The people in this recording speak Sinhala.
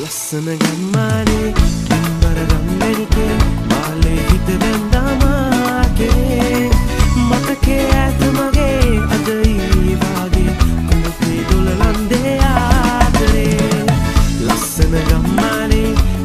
ලස්සන ගම්මානේ බර ගම්මැණිකේ මාලේ හිත බැඳාමාගේ මතකේ ඇත මගේ අද ඊ වාගේ කුඹුසේ දොළලන්දේ ආදරේ ලස්සන ගම්මානේ